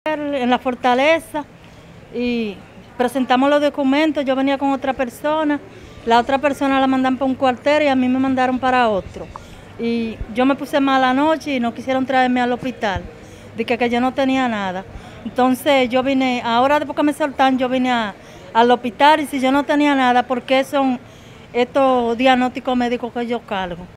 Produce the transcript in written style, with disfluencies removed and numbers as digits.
En la Fortaleza y presentamos los documentos, yo venía con otra persona, la otra persona la mandan para un cuartel y a mí me mandaron para otro. Y yo me puse mal anoche y no quisieron traerme al hospital, dije que yo no tenía nada. Entonces yo vine, ahora después que me soltaron, yo vine al hospital y si yo no tenía nada, porque son estos diagnósticos médicos que yo cargo.